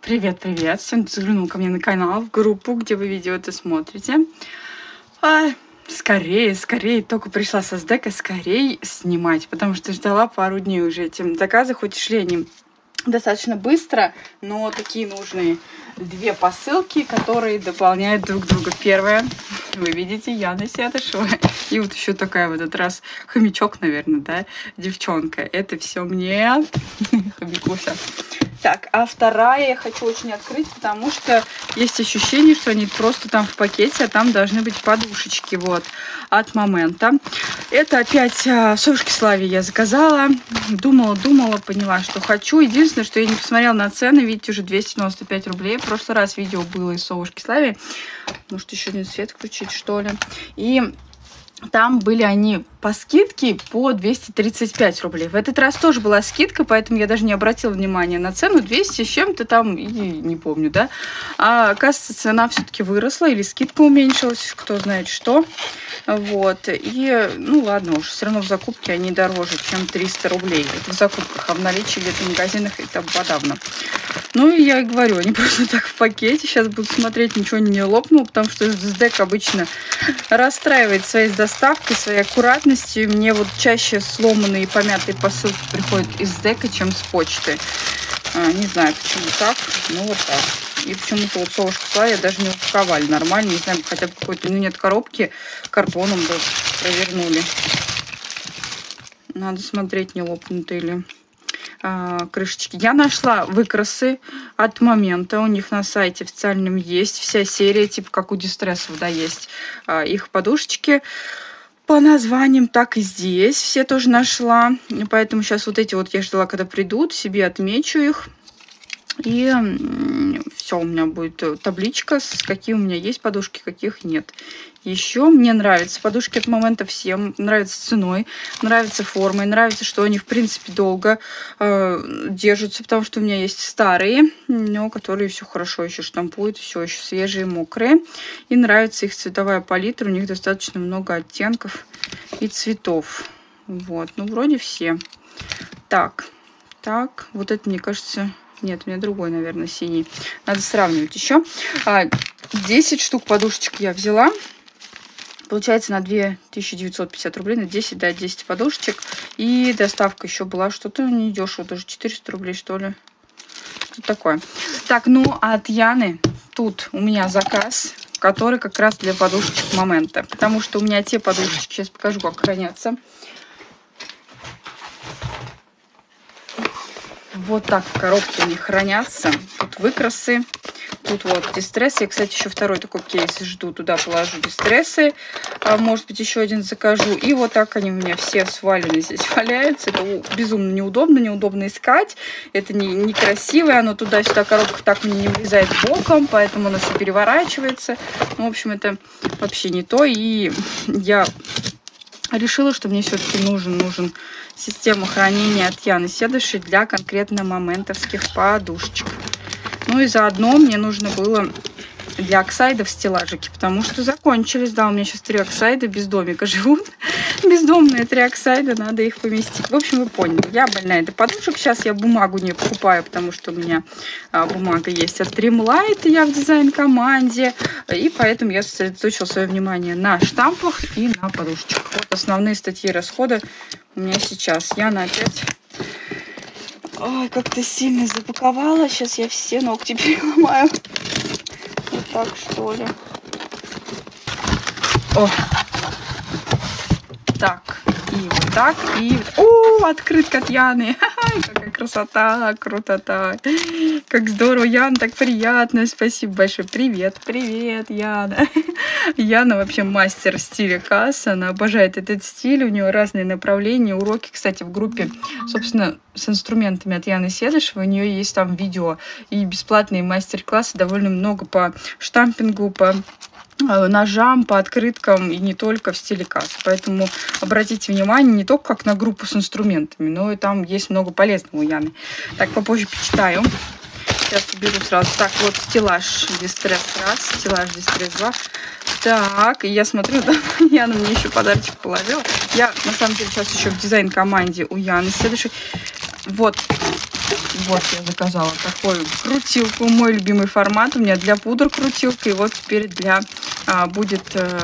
Привет! Всем, кто заглянул ко мне на канал, в группу, где вы видео это смотрите. Скорее, только пришла со СДЭКа, скорее снимать, потому что ждала пару дней уже эти заказы, хоть и шли они достаточно быстро, но такие нужные две посылки, которые дополняют друг друга. Первая, вы видите, Яна Сядышева. И вот еще такая в этот раз хомячок, наверное, да, девчонка. Это все мне, хомякуся. Так, а вторая я хочу очень открыть, потому что есть ощущение, что они просто там в пакете, а там должны быть подушечки, вот, от момента. Это опять совушки Славе я заказала. Думала, поняла, что хочу. Единственное, что я не посмотрела на цены, видите, уже 295 рублей. В прошлый раз видео было из совушки Славе. Может, еще один свет включить, что ли. И там были они по скидке по 235 рублей. В этот раз тоже была скидка, поэтому я даже не обратила внимания на цену. 200 с чем-то там, и не помню, да. А оказывается, цена все-таки выросла или скидка уменьшилась, кто знает что. Вот. И, ну ладно уж, все равно в закупке они дороже, чем 300 рублей. Это в закупках, а в наличии где-то в магазинах это подавно. Ну и я и говорю, они просто так в пакете. Сейчас буду смотреть, ничего не лопнуло, потому что СДЭК обычно расстраивает своей доставкой, своей аккуратностью. Мне вот чаще сломанные и помятые посылки приходят из СДЭКа, чем с почты. Не знаю, почему так, но вот так. И почему-то вот совушку Славе даже не упаковали нормально. Не знаю, хотя бы какой-то, нет коробки, картоном бы провернули. Надо смотреть, не лопнутые ли крышечки. Я нашла выкрасы от момента. У них на сайте официальном есть вся серия, типа как у дистрессов, да, есть их подушечки по названиям, так и здесь все тоже нашла. Поэтому сейчас вот эти вот я ждала, когда придут, себе отмечу их. И все, у меня будет табличка, с какие у меня есть подушки, каких нет. Еще мне нравятся подушки от момента всем. Нравятся ценой, нравятся формой, нравится, что они, в принципе, долго держатся, потому что у меня есть старые, но которые все хорошо еще штампуют, все еще свежие, мокрые. И нравится их цветовая палитра, у них достаточно много оттенков и цветов. Вот, ну, вроде все. Так, вот это, мне кажется... Нет, у меня другой, наверное, синий. Надо сравнивать еще. 10 штук подушечек я взяла. Получается на 2950 рублей, на 10, да, 10 подушечек. И доставка еще была что-то недешево, даже 400 рублей, что ли. Что такое. Так, ну, а от Яны тут у меня заказ, который как раз для подушечек момента. Потому что у меня те подушечки, сейчас покажу, как хранятся. Вот так в коробке они хранятся. Тут выкрасы, тут вот дистрессы. Я, кстати, еще второй такой кейс жду. Туда положу дистрессы. Может быть, еще один закажу. И вот так они у меня все свалены здесь валяются. Это безумно неудобно искать. Это некрасиво. Оно туда-сюда, коробка так мне не влезает боком, поэтому оно все переворачивается. Ну, в общем, это вообще не то. И я решила, что мне все-таки нужен система хранения от Яны Седышевой для конкретно моментовских подушечек. Ну и заодно мне нужно было для оксайдов стеллажики, потому что закончились. Да, у меня сейчас 3 оксайда без домика живут. Бездомные 3 оксайда, надо их поместить. В общем, вы поняли, я больная до подушек. Сейчас я бумагу не покупаю, потому что у меня бумага есть от Trimlight, я в дизайн-команде. И поэтому я сосредоточила свое внимание на штампах и на подушечках. Вот основные статьи расхода у меня сейчас. Яна опять... Ой, как-то сильно запаковала. Сейчас я все ногти переломаю. Вот так, что ли. О! Так, и вот так, и... О, открытка от Яны! Какая красота, крутота! Как здорово, Яна, так приятно! Спасибо большое! Привет, Яна! Яна вообще мастер стиля касс, она обожает этот стиль, у нее разные направления, уроки, кстати, в группе, собственно, с инструментами от Яны Седышевой, у нее есть там видео и бесплатные мастер-классы, довольно много по штампингу, по ножам, по открыткам и не только в стиле касс. Поэтому обратите внимание не только как на группу с инструментами, но и там есть много полезного у Яны. Так, попозже почитаю. Сейчас уберу сразу. Так, вот стеллаж дистресс раз, стеллаж дистресс 2. Так, и я смотрю, да, Яна мне еще подарочек положила. Я, на самом деле, сейчас еще в дизайн-команде у Яны Седышевой. Вот Вот я заказала такую крутилку, мой любимый формат. У меня для пудр крутилка, и вот теперь для будет,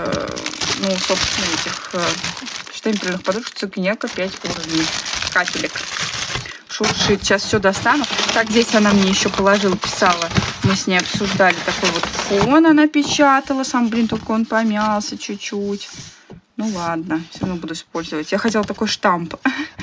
ну, собственно, этих штемпельных подушек Цукинека 5 уровней. Кафелек. Шуршит. Сейчас все достану. Так, здесь она мне еще положила, писала. Мы с ней обсуждали такой вот фон, она печатала. Сам, блин, только он помялся чуть-чуть. Ну ладно, все равно буду использовать. Я хотела такой штамп.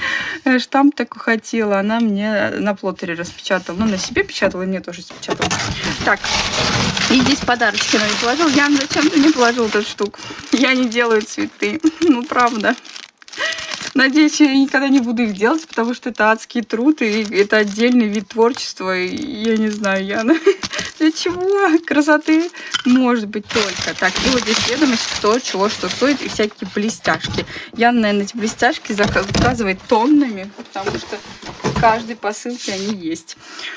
Штамп такой хотела. Она мне на плоттере распечатала. Ну, на себе печатала, и мне тоже распечатала. Так, и здесь подарочки она мне положила. Ян, зачем ты мне положил эту штуку? Я не делаю цветы. Ну, правда. Надеюсь, я никогда не буду их делать, потому что это адский труд, и это отдельный вид творчества. И я не знаю, Яна, для чего красоты может быть только. Так, и вот здесь ведомость, кто чего что стоит, и всякие блестяшки. Яна, наверное, эти блестяшки заказывает тоннами, потому что в каждой посылке они есть.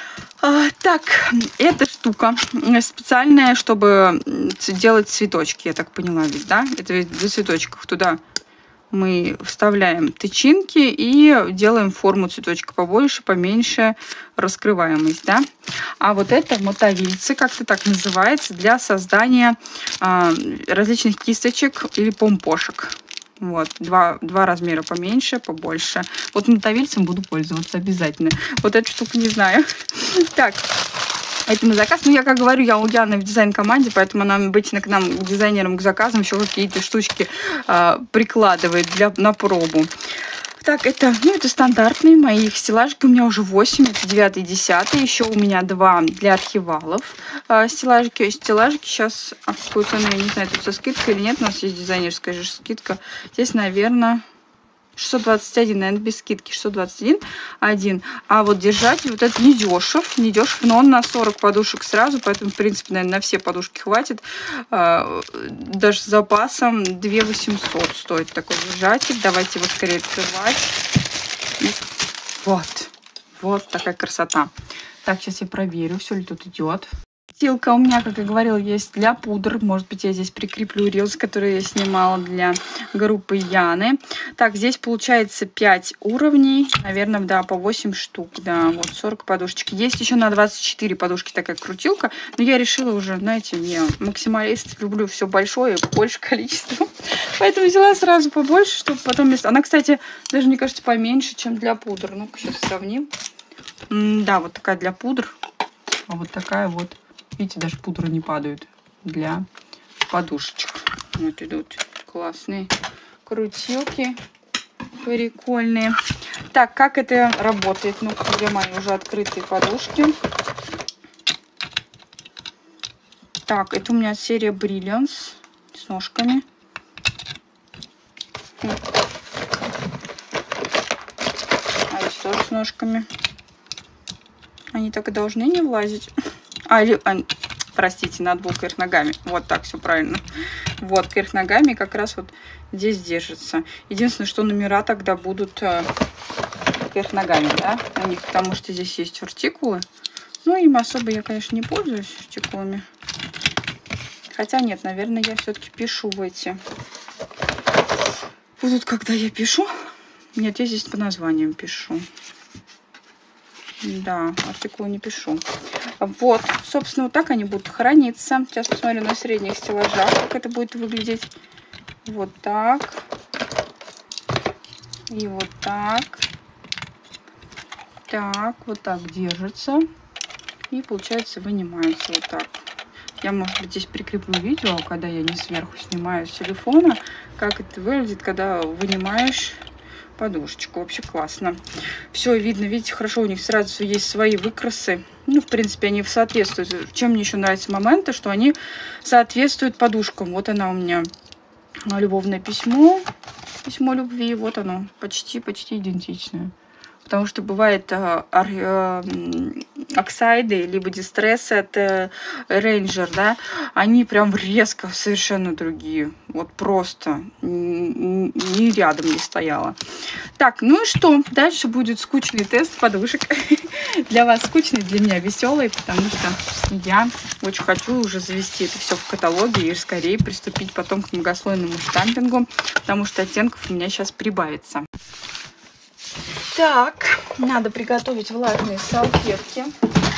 Так, эта штука специальная, чтобы делать цветочки, я так поняла, ведь, да? Это ведь для цветочков туда мы вставляем тычинки и делаем форму цветочка побольше, поменьше, раскрываемость, да. А вот это мотовильцы, как-то так называется, для создания различных кисточек или помпошек. Вот, два размера поменьше, побольше. Вот мотовильцем буду пользоваться обязательно. Вот эту штуку не знаю. Так. Это на заказ. Ну, я, как говорю, я у Яны в дизайн-команде, поэтому она обычно к нам, к дизайнерам, к заказам еще какие-то штучки прикладывает на пробу. Так, это стандартные мои стеллажики. У меня уже 8, это 9 и 10. Еще у меня 2 для архивалов стеллажики. Стеллажики сейчас, какую цену, я не знаю, тут со скидкой или нет. У нас есть дизайнерская же скидка. Здесь, наверное, 621, наверное, без скидки, 621, 1. А вот держатель, вот это не дешев, но он на 40 подушек сразу, поэтому, в принципе, наверное, на все подушки хватит. Даже с запасом 2800 стоит такой держатель. Давайте его скорее открывать. И вот такая красота. Так, сейчас я проверю, все ли тут идет. Стилка у меня, как я говорила, есть для пудр. Может быть, я здесь прикреплю рилс, который я снимала для группы Яны. Так, здесь получается 5 уровней. Наверное, да, по 8 штук. Да, вот 40 подушечек. Есть еще на 24 подушки такая крутилка. Но я решила уже, знаете, я максималист. Люблю все большое, больше количество. Поэтому взяла сразу побольше, чтобы потом... Она, кстати, даже, мне кажется, поменьше, чем для пудр. Ну-ка, сейчас сравним. Да, вот такая для пудр. А вот такая вот. Видите, даже пудры не падают для подушечек. Вот идут классные крутилки, прикольные. Так, как это работает? Ну, где мои уже открытые подушки? Так, это у меня серия Brilliance с ножками. А эти тоже с ножками. Они так и должны не влазить. Простите, надо было кверх ногами. Вот так, все правильно. Вот, кверх ногами как раз вот здесь держится. Единственное, что номера тогда будут кверх ногами, да, у них, потому что здесь есть артикулы. Ну, им особо я, конечно, не пользуюсь артикулами. Хотя нет, наверное, я все-таки пишу в эти. Вот тут, когда я пишу... Нет, я здесь по названиям пишу. Да, артикулы не пишу. Вот, собственно, вот так они будут храниться. Сейчас посмотрю на средних стеллажах, как это будет выглядеть. Вот так. И вот так. Так, вот так держится. И, получается, вынимается вот так. Я, может быть, здесь прикреплю видео, когда я не сверху снимаю с телефона, как это выглядит, когда вынимаешь подушечку. Вообще классно. Все видно, видите, хорошо, у них сразу есть свои выкрасы. Ну, в принципе, они соответствуют. Чем мне еще нравятся моменты, что они соответствуют подушкам. Вот она у меня любовное письмо. Письмо любви. Вот оно. Почти идентичное. Потому что бывает оксайды, либо дистрессы от Ranger, да, они прям резко совершенно другие. Вот просто ни рядом не стояла. Так, ну и что? Дальше будет скучный тест подушек. Для вас скучный, для меня веселый, потому что я очень хочу уже завести это все в каталоге и скорее приступить потом к многослойному штампингу, потому что оттенков у меня сейчас прибавится. Так, надо приготовить влажные салфетки.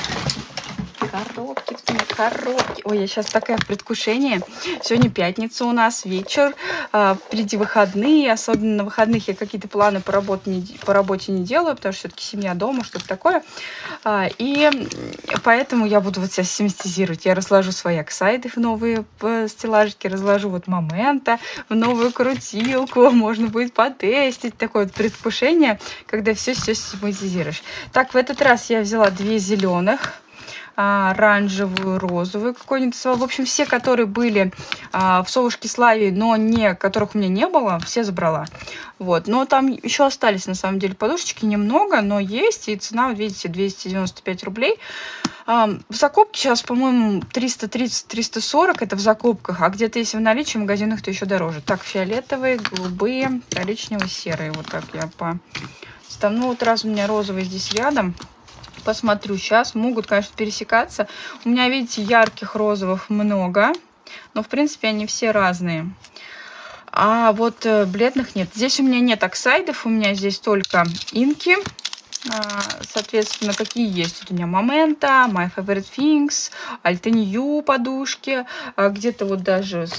Коробки. Ой, я сейчас такая в предвкушении. Сегодня пятница у нас, вечер. Впереди выходные. Особенно на выходных я какие-то планы по работе не делаю, потому что все-таки семья дома, что-то такое. И поэтому я буду вот себя систематизировать. Я разложу свои оксайды в новые стеллажики, разложу вот момента в новую крутилку. Можно будет потестить. Такое вот предвкушение, когда все систематизируешь. Так, в этот раз я взяла 2 зеленых. Оранжевую, розовую какой-нибудь. В общем, все, которые были в совушке Славии, но которых у меня не было, все забрала. Вот. Но там еще остались, на самом деле, подушечки немного, но есть. И цена, вот видите, 295 рублей. В закупке сейчас, по-моему, 330-340. Это в закупках. А где-то, если в наличии в магазинах, то еще дороже. Так, фиолетовые, голубые, коричневые, серые. Вот так я Ну, вот раз у меня розовый здесь рядом. Посмотрю сейчас. Могут, конечно, пересекаться. У меня, видите, ярких розовых много. Но, в принципе, они все разные. А вот бледных нет. Здесь у меня нет оксайдов. У меня здесь только инки. Соответственно, какие есть? Вот у меня Momenta, My Favorite Things, Altenю подушки. Где-то вот даже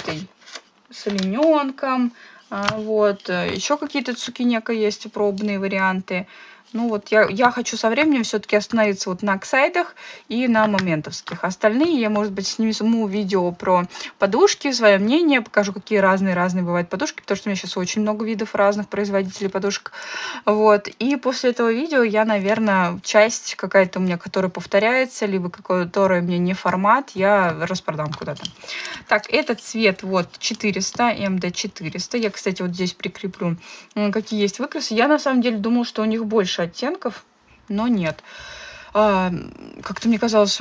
с олененком. Вот. Еще какие-то цукинека есть, пробные варианты. Ну вот я хочу со временем все-таки остановиться вот на оксайдах и на моментовских. Остальные я, может быть, сниму видео про подушки, свое мнение, покажу, какие разные бывают подушки, потому что у меня сейчас очень много видов разных производителей подушек. Вот. И после этого видео я, наверное, часть какая-то у меня, которая повторяется, либо которая мне не формат, я распродам куда-то. Так, этот цвет вот 400, МД400. Я, кстати, вот здесь прикреплю, какие есть выкрасы. Я, на самом деле, думала, что у них больше оттенков, но нет. Как-то мне казалось,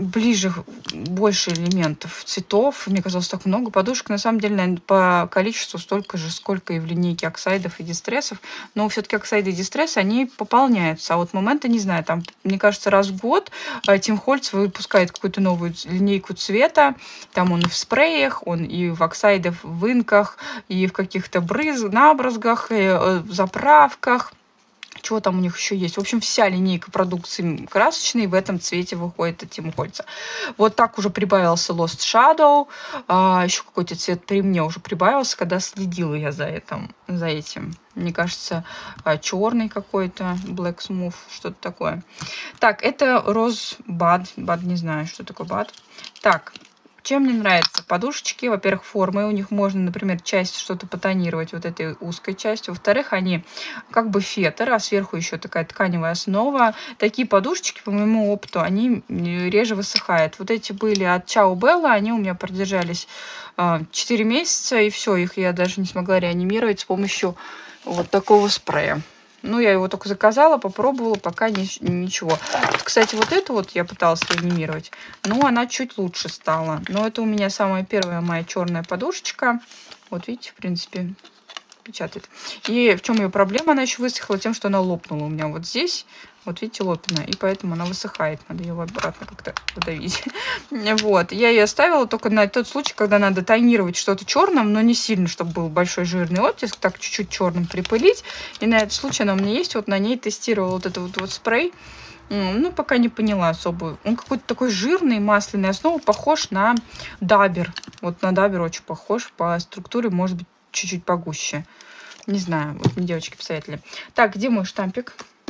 больше элементов, цветов. Мне казалось, так много подушек. На самом деле, наверное, по количеству столько же, сколько и в линейке оксайдов и дистрессов. Но все-таки оксайды и дистрессы, они пополняются. А вот Момента, не знаю, там, мне кажется, раз в год Тим Хольц выпускает какую-то новую линейку цвета. Там он и в спреях, он и в оксайдах, в инках, и в каких-то набрызгах, и в заправках. Чего там у них еще есть? В общем, вся линейка продукции красочной в этом цвете выходит от Тим Хольца. Вот так уже прибавился Lost Shadow. Еще какой-то цвет при мне уже прибавился, когда следила я за этим. Мне кажется, черный какой-то, Black Smooth, что-то такое. Так, это Rose Bud. Bud, не знаю, что такое Bud. Так, чем мне нравятся подушечки? Во-первых, формы. У них можно, например, часть что-то потонировать вот этой узкой частью. Во-вторых, они как бы фетр, а сверху еще такая тканевая основа. Такие подушечки, по моему опыту, они реже высыхают. Вот эти были от Ciao Bella, они у меня продержались 4 месяца, и все, их я даже не смогла реанимировать с помощью вот такого спрея. Ну, я его только заказала, попробовала, пока ничего. Кстати, вот эту вот я пыталась реанимировать, но она чуть лучше стала. Но это у меня самая первая моя черная подушечка. Вот видите, в принципе, печатает. И в чем ее проблема? Она еще высохла тем, что она лопнула у меня вот здесь. Вот видите, лопина. И поэтому она высыхает. Надо ее обратно как-то подавить. Вот. Я ее оставила только на тот случай, когда надо тонировать что-то черным, но не сильно, чтобы был большой жирный оттиск. Так чуть-чуть черным припылить. И на этот случай она у меня есть. Вот на ней тестировала вот этот вот спрей. Ну, пока не поняла особо. Он какой-то такой жирный, масляный. Основа похож на Дабер. Вот на Дабер очень похож. По структуре, может быть, чуть-чуть погуще. Не знаю. Вот мне девочки посоветовали. Так, где мой штампик?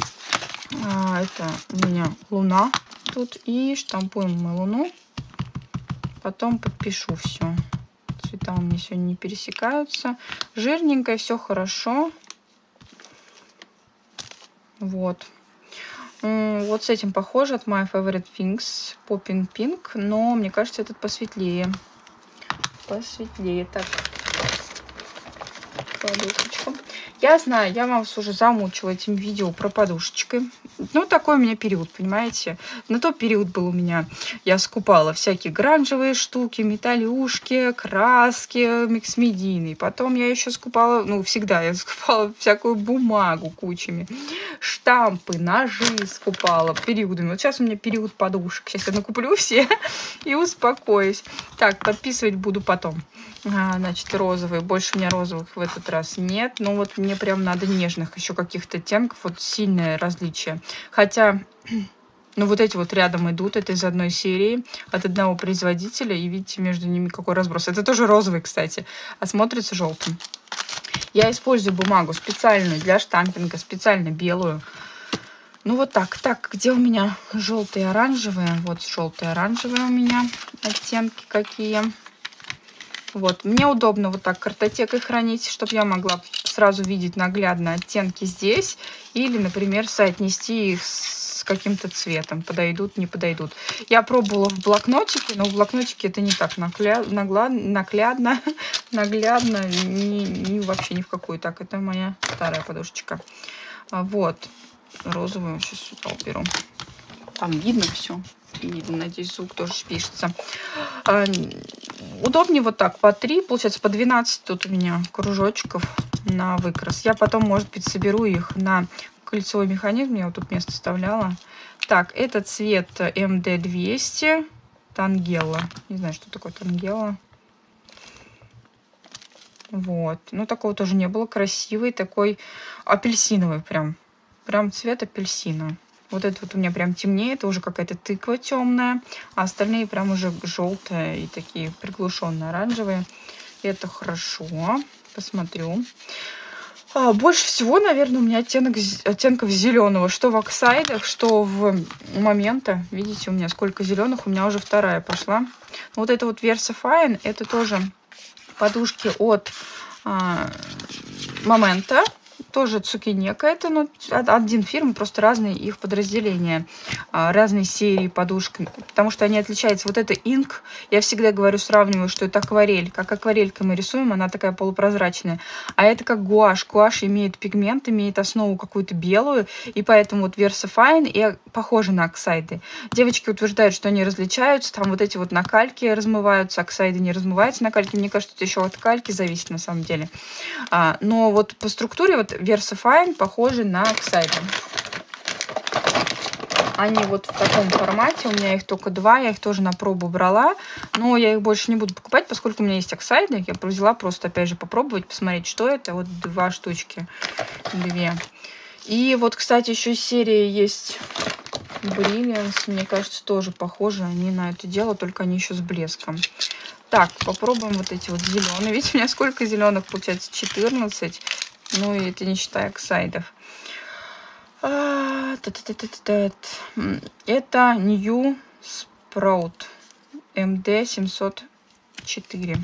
Это у меня луна тут. И штампуем мы луну. Потом подпишу все. Цвета у меня сегодня не пересекаются. Жирненькое, все хорошо. Вот. Вот с этим похоже от My Favorite Things. Popping Pink. Но мне кажется, этот посветлее. Так. Подушечку. Я знаю, я вас уже замучила этим видео про подушечки. Ну, такой у меня период, понимаете? На тот период был у меня. Я скупала всякие гранжевые штуки, металлюшки, краски, микс-медийные. Потом я еще скупала, ну, всегда я скупала всякую бумагу кучами. Штампы, ножи скупала периодами. Вот сейчас у меня период подушек. Сейчас я накуплю все и успокоюсь. Так, подписывать буду потом. Значит, розовые. Больше у меня розовых в этот раз раз нет. Но вот мне прям надо нежных еще каких-то оттенков. Вот сильное различие. Хотя, ну вот эти вот рядом идут. Это из одной серии от одного производителя. И видите, между ними какой разброс. Это тоже розовый, кстати, а смотрится желтым. Я использую бумагу специальную для штампинга, специально белую. Ну вот так. Так, где у меня желтые и оранжевые? Вот желтые и оранжевые у меня оттенки какие. Вот, мне удобно вот так картотекой хранить, чтобы я могла сразу видеть наглядно оттенки здесь. Или, например, соотнести их с каким-то цветом. Подойдут, не подойдут. Я пробовала в блокнотике, но в блокнотике это не так наглядно, вообще ни в какую. Так, это моя старая подушечка. Вот, розовую сейчас сюда уберу. Там видно все. Видно, надеюсь, звук тоже пишется. Удобнее вот так, по 3, получается, по 12 тут у меня кружочков на выкрас. Я потом, может быть, соберу их на кольцевой механизм. Я вот тут место вставляла. Так, это цвет МД200 Тангела. Не знаю, что такое Тангела. Вот. Ну, такого тоже не было. Красивый, такой апельсиновый прям. Прям цвет апельсина. Вот это вот у меня прям темнее, это уже какая-то тыква темная, а остальные прям уже желтые и такие приглушенные оранжевые. Это хорошо. Посмотрю. Больше всего, наверное, у меня оттенков зеленого. Что в оксайдах, что в момента. Видите, у меня сколько зеленых. У меня уже вторая пошла. Вот это вот VersaFine. Это тоже подушки от момента. Тоже цукинека это, но один фирма, просто разные их подразделения, разные серии подушек, потому что они отличаются. Вот это инк, я всегда говорю, сравниваю, что это акварель. Как акварелькой мы рисуем, она такая полупрозрачная. А это как гуашь. Гуашь имеет пигмент, имеет основу какую-то белую, и поэтому вот VersaFine и похожи на оксайды. Девочки утверждают, что они различаются, там вот эти вот на кальке размываются, оксайды не размываются на кальке. Мне кажется, это еще от кальки зависит на самом деле. Но вот по структуре вот VersaFine похожи на оксайды. Они вот в таком формате. У меня их только 2. Я их тоже на пробу брала. Но я их больше не буду покупать, поскольку у меня есть оксайды. Я взяла просто, опять же, попробовать, посмотреть, что это. Вот 2 штучки. 2. И вот, кстати, еще серия есть Brilliance. Мне кажется, тоже похожи они на это дело, только они еще с блеском. Так, попробуем вот эти вот зеленые. Видите, у меня сколько зеленых получается? 14. Ну, и это не считая оксайдов. Это New Sprout MD704.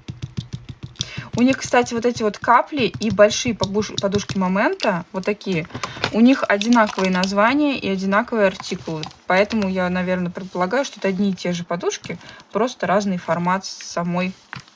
У них, кстати, вот эти вот капли и большие подушки момента, вот такие, у них одинаковые названия и одинаковые артикулы. Поэтому я, наверное, предполагаю, что это одни и те же подушки, просто разный формат самой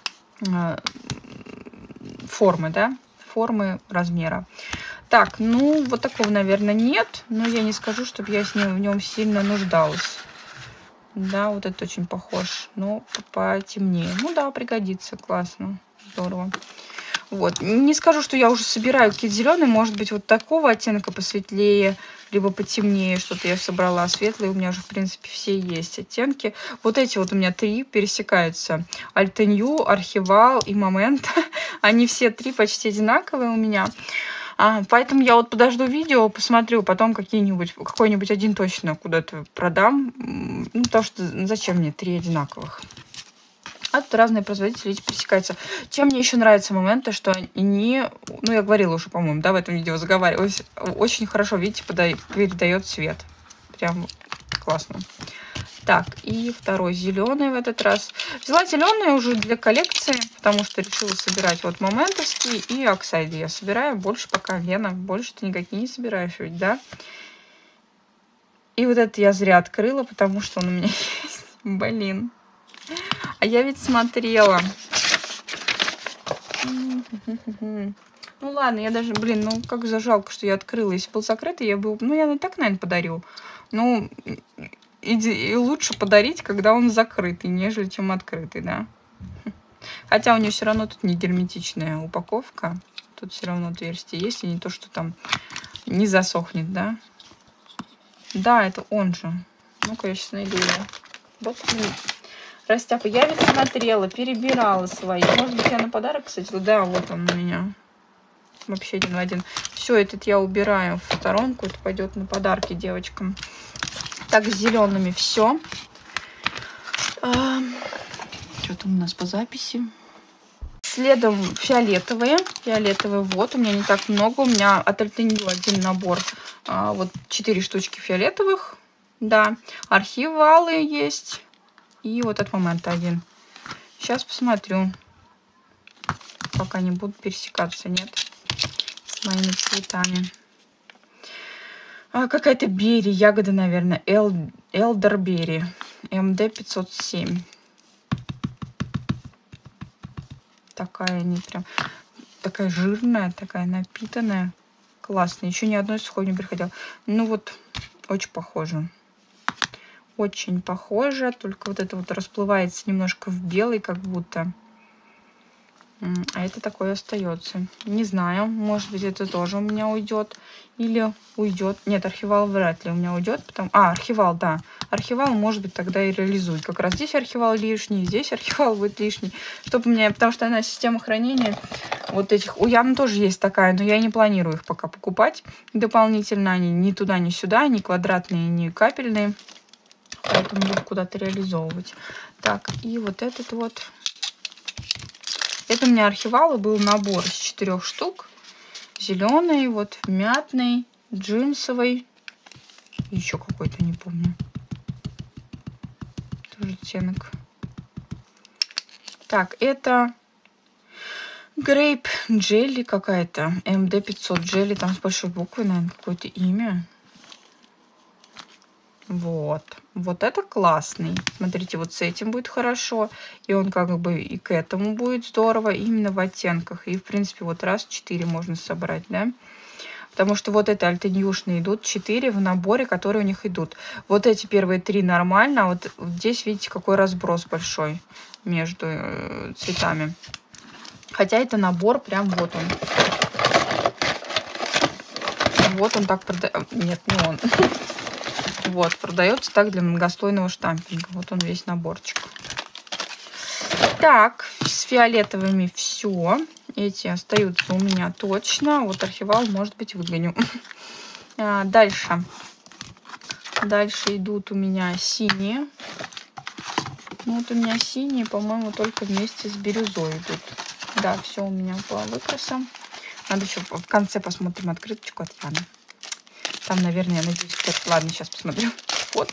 формы, да? Формы, размера. Так, ну, вот такого, наверное, нет. Но я не скажу, чтобы я в нем сильно нуждалась. Да, вот это очень похож. Но потемнее. Ну да, пригодится. Классно. Здорово. Вот. Не скажу, что я уже собираю какие-то зеленые. Может быть, вот такого оттенка посветлее, либо потемнее. Что-то я собрала светлые. У меня уже, в принципе, все есть оттенки. Вот эти вот у меня 3 пересекаются. Альтенью, Архивал и Момент. Они все 3 почти одинаковые у меня. Поэтому я вот подожду видео, посмотрю, потом какой-нибудь один точно куда-то продам. Ну, потому что зачем мне 3 одинаковых? А тут разные производители эти пересекаются. Чем мне еще нравятся моменты, что они, ну, я говорила уже, по-моему, да, в этом видео заговаривалась, очень хорошо, видите, передает цвет. Прям классно. Так, и второй зеленый в этот раз. Взяла зеленый уже для коллекции, потому что решила собирать вот моментовские и оксайды. Я собираю больше пока, Лена, больше ты никакие не собираешь ведь, да? И вот это я зря открыла, потому что он у меня есть. Блин. А я ведь смотрела. Ну ладно, я даже, блин, ну как жалко, что я открыла. Если был закрытый, я бы, ну я и так, наверное, подарю. Ну, и лучше подарить, когда он закрытый, нежели чем открытый, да. Хотя у нее все равно тут не герметичная упаковка. Тут все равно отверстие есть, и не то, что там не засохнет, да. Да, это он же. Ну-ка, я сейчас найду его. Вот, растяпа. Я ведь смотрела, перебирала свои. Может быть, я на подарок, кстати. Да, вот он у меня. Вообще один в один. Все, этот я убираю в сторонку. Это пойдет на подарки девочкам. Так, с зелеными все. Что там у нас по записи? Следом фиолетовые. Фиолетовые вот. У меня не так много. У меня от Альтенью один набор. Вот 4 штучки фиолетовых. Да. Архивалы есть. И вот от момента один. Сейчас посмотрю. Пока не будут пересекаться, нет. С моими цветами. Какая-то бери. Ягода, наверное. Элдербери. МД 507. Такая не прям... Такая жирная, такая напитанная. Классная. Еще ни одной сухой не приходила. Ну вот, очень похоже. Очень похоже. Только вот это вот расплывается немножко в белый, как будто. А это такое остается. Не знаю. Может быть, это тоже у меня уйдет. Или уйдет. Нет, архивал вряд ли у меня уйдет. Архивал, да. Архивал, может быть, тогда и реализует. Как раз здесь архивал лишний, здесь архивал будет лишний. Чтобы у меня... Потому что она система хранения вот этих... У Яны тоже есть такая, но я не планирую их пока покупать. Дополнительно они ни туда, ни сюда, ни квадратные, ни капельные. Поэтому буду куда-то реализовывать. Так, и вот этот вот... Это у меня архивалы был набор из 4 штук. Зеленый, вот мятный, джинсовый. Еще какой-то, не помню. Тоже оттенок. Так, это грейп джелли какая-то. МД 500 джелли. Там с большой буквы, наверное, какое-то имя. Вот. Вот это классный. Смотрите, вот с этим будет хорошо. И он как бы и к этому будет здорово. Именно в оттенках. И, в принципе, вот раз 4 можно собрать, да? Потому что вот это альтенюшные идут 4 в наборе, которые у них идут. Вот эти первые 3 нормально. А вот здесь, видите, какой разброс большой между цветами. Хотя это набор прям вот он. Вот он так продает. Нет, не он. Вот, продается так для многослойного штампинга. Вот он весь наборчик. Так, с фиолетовыми все. Эти остаются у меня точно. Вот архивал, может быть, выгоню. Дальше. Дальше идут у меня синие. Ну, вот у меня синие, по-моему, только вместе с бирюзой идут. Да, все у меня по выкрасам. Надо еще в конце посмотрим открыточку от Яны. Там, наверное, я надеюсь, кто-то... Ладно, сейчас посмотрю. Вот.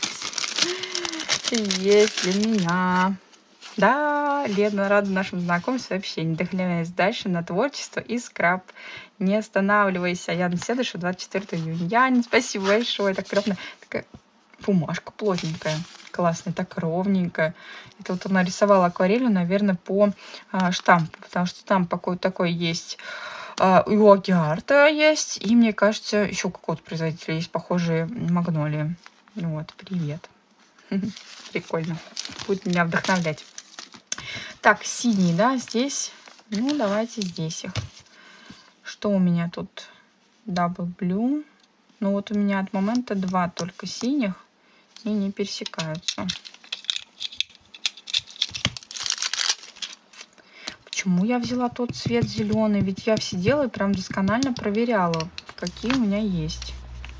Есть для меня. Да, Лена, рада нашему знакомству вообще. Не догляняясь дальше на творчество и скраб. Не останавливайся. Яна Седышева, 24 июня. Яна, спасибо большое. Так крупно. Такая бумажка плотненькая. Классная, так ровненькая. Это вот она рисовала акварелью, наверное, по штампу. Потому что там такой есть... И у Агиарта есть. И, мне кажется, еще у какого-то производителя есть похожие магнолии. Вот, привет. Прикольно. Будет меня вдохновлять. Так, синий, да, здесь. Ну, давайте здесь их. Что у меня тут? Double Blue. Ну, вот у меня от момента 2 только синих. И не пересекаются. Почему я взяла тот цвет зеленый? Ведь я все дело и прям досконально проверяла, какие у меня есть.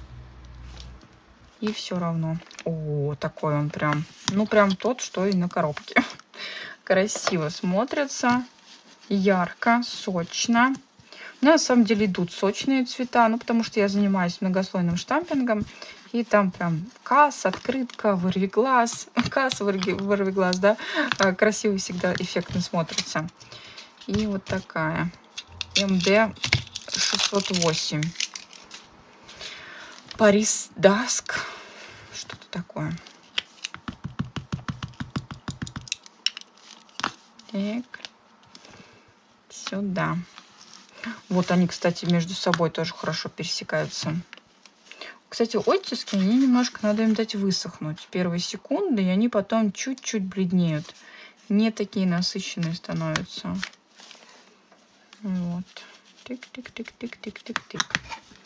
И все равно. О, такой он прям. Ну, прям тот, что и на коробке. Красиво смотрится. Ярко, сочно. Но на самом деле идут сочные цвета. Ну, потому что я занимаюсь многослойным штампингом. И там прям касс, открытка, вырвиглаз. Касс, вырвиглаз, да. Красиво всегда, эффектно смотрится. И вот такая. МД 608. Парис Даск. Что-то такое. Так. Сюда. Вот они, кстати, между собой тоже хорошо пересекаются. Кстати, оттиски, они немножко, надо им дать высохнуть. Первые секунды, и они потом чуть-чуть бледнеют. Не такие насыщенные становятся. Вот. Тик-тик-тик-тик-тик-тик-тик.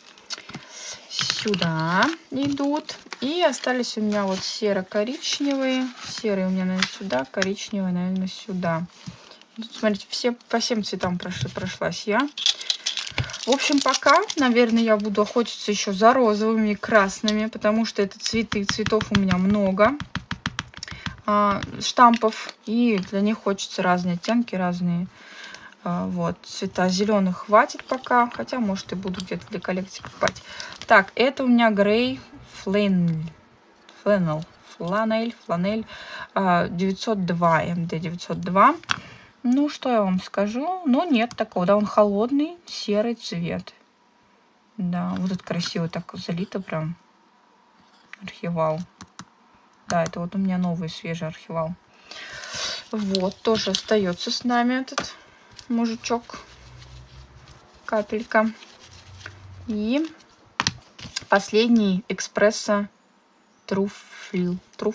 Сюда идут. И остались у меня вот серо-коричневые. Серые у меня, наверное, сюда. Коричневые, наверное, сюда. Тут, смотрите, по всем цветам прошлась я. В общем, пока, наверное, я буду охотиться еще за розовыми и красными, потому что это цветы, цветов у меня много, штампов, и для них хочется разные оттенки, разные вот цвета. Зеленых хватит пока, хотя, может, и буду где-то для коллекции покупать. Так, это у меня Grey Flannel 902, МД 902. Ну, что я вам скажу? Ну, нет такого, да, он холодный, серый цвет. Да, вот это красиво так залито прям. Архивал. Да, это вот у меня новый свежий архивал. Вот, тоже остается с нами этот мужичок. Капелька. И последний экспресса Труфл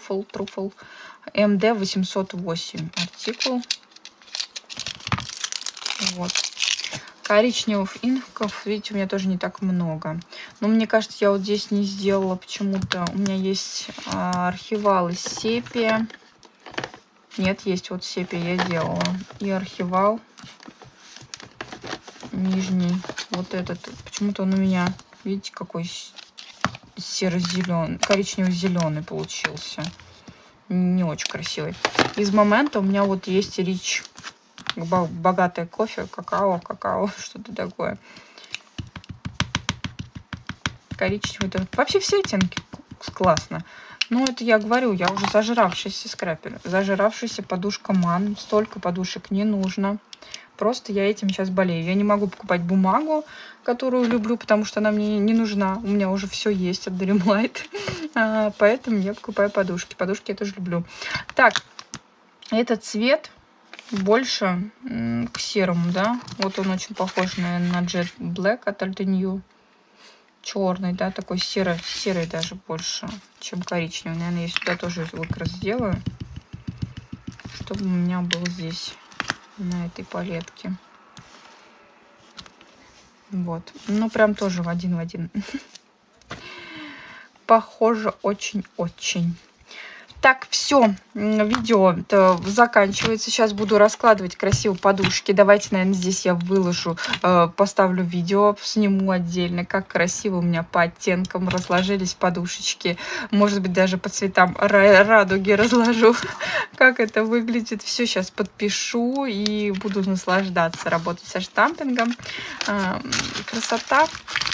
МД 808 артикул. Вот. Коричневых инков, видите, у меня тоже не так много. Но мне кажется, я вот здесь не сделала почему-то. У меня есть архивал из сепия. Нет, есть вот сепия я делала. И архивал нижний. Вот этот. Почему-то он у меня, видите, какой серо-зеленый, коричнево-зеленый получился. Не очень красивый. Из момента у меня вот есть рич. Богатое кофе, какао, что-то такое. Коричневый. Да. Вообще все оттенки классно. Ну, это я говорю, я уже зажиравшийся скрапер. Зажиравшийся подушка ман. Столько подушек не нужно. Просто я этим сейчас болею. Я не могу покупать бумагу, которую люблю, потому что она мне не нужна. У меня уже все есть от Dreamlight. Поэтому я покупаю подушки. Подушки я тоже люблю. Так, этот цвет больше к серому, да. Вот он очень похож, наверное, на Jet Black от Altenew. Черный, да, такой серый даже больше, чем коричневый. Наверное, я сюда тоже выкрас сделаю, чтобы у меня был здесь, на этой палетке. Вот. Ну, прям тоже в один. Похоже очень-очень. Так, все, видео заканчивается. Сейчас буду раскладывать красиво подушки. Давайте, наверное, здесь я выложу, поставлю видео, сниму отдельно, как красиво у меня по оттенкам разложились подушечки. Может быть, даже по цветам радуги разложу, как это выглядит. Все сейчас подпишу и буду наслаждаться, работать со штампингом. Красота.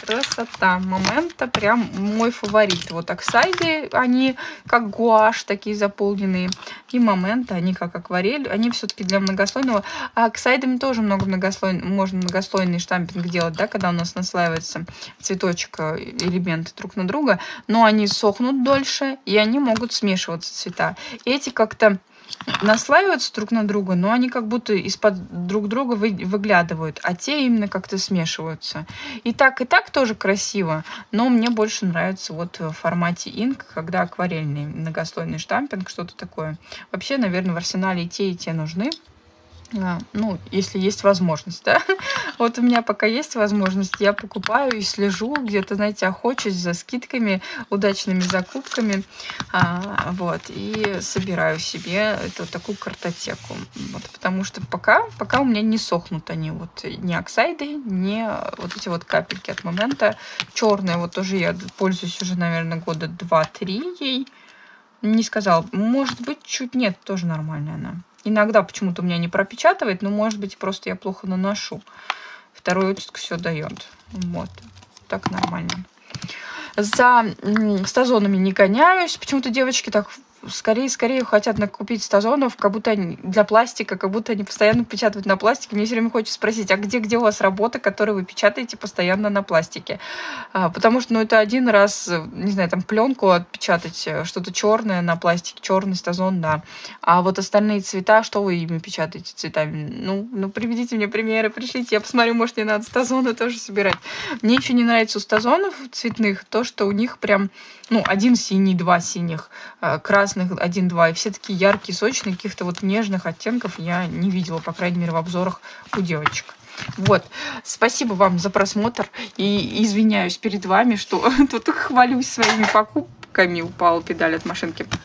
Момента прям мой фаворит. Вот оксайды, они как гуашь, такие заполненные. И моменты, они как акварель. Они все-таки для многослойного. А оксайдами тоже можно многослойный штампинг делать, да, когда у нас наслаивается цветочек, элементы друг на друга. Но они сохнут дольше, и они могут смешиваться цвета. Эти как-то наслаиваются друг на друга, но они как будто из-под друг друга выглядывают, а те именно как-то смешиваются. И так тоже красиво, но мне больше нравится вот в формате инк, когда акварельный многослойный штампинг, что-то такое. Вообще, наверное, в арсенале и те нужны. Ну, если есть возможность, да. Вот у меня пока есть возможность, я покупаю и слежу, где-то, знаете, охочусь за скидками, удачными закупками, вот, и собираю себе эту такую картотеку, вот, потому что пока у меня не сохнут они, вот, ни оксайды, ни вот эти вот капельки от момента. Черные, вот тоже я пользуюсь уже, наверное, года 2-3 ей, не сказала, может быть, чуть нет, тоже нормальная она. Иногда почему-то у меня не пропечатывает, но, может быть, просто я плохо наношу. Второй оттиск все дает. Вот. Так нормально. За стазонами не гоняюсь. Почему-то девочки так скорее хотят накупить стазонов, как будто они для пластика, как будто они постоянно печатают на пластике. Мне все время хочется спросить, а где у вас работа, которую вы печатаете постоянно на пластике? Потому что, ну, это один раз, не знаю, там пленку отпечатать, что-то черное на пластике, черный стазон, да. А вот остальные цвета, что вы ими печатаете цветами? Ну, приведите мне примеры, пришлите, я посмотрю, может, мне надо стазоны тоже собирать. Мне еще не нравится у стазонов цветных то, что у них прям, ну, один синий, два синих, красных, один-два, и все такие яркие, сочные, каких-то вот нежных оттенков я не видела, по крайней мере, в обзорах у девочек. Вот. Спасибо вам за просмотр. И извиняюсь перед вами, что тут хвалюсь своими покупками. Упала педаль от машинки.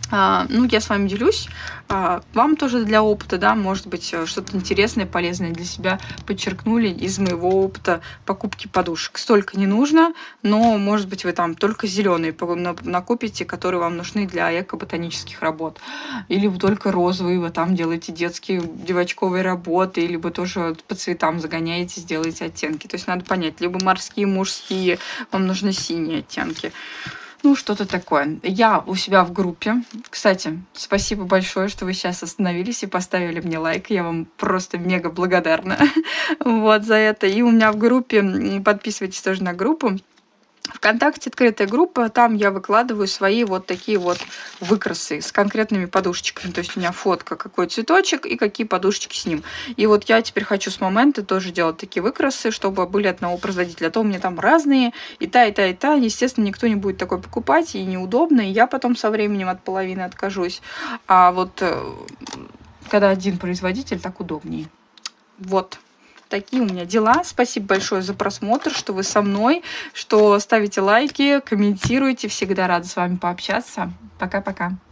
Ну, я с вами делюсь. Вам тоже для опыта, да, может быть, что-то интересное, полезное для себя подчеркнули из моего опыта покупки подушек. Столько не нужно, но, может быть, вы там только зеленые накупите, которые вам нужны для эко-ботанических работ. Или вы только розовые, вы там делаете детские девочковые работы, или вы тоже по цветам загоняете, сделаете оттенки. То есть надо понять, либо морские, мужские, вам нужны синие оттенки. Ну, что-то такое. Я у себя в группе. Кстати, спасибо большое, что вы сейчас остановились и поставили мне лайк. Я вам просто мега благодарна вот за это. И у меня в группе, подписывайтесь тоже на группу. ВКонтакте открытая группа, там я выкладываю свои вот такие вот выкрасы с конкретными подушечками. То есть у меня фотка, какой цветочек и какие подушечки с ним. И вот я теперь хочу с момента тоже делать такие выкрасы, чтобы были одного производителя. А то у меня там разные, и та, и та, и та. Естественно, никто не будет такой покупать, и неудобно, и я потом со временем от половины откажусь. А вот когда один производитель, так удобнее. Вот. Такие у меня дела. Спасибо большое за просмотр, что вы со мной, что ставите лайки, комментируете. Всегда рада с вами пообщаться. Пока-пока.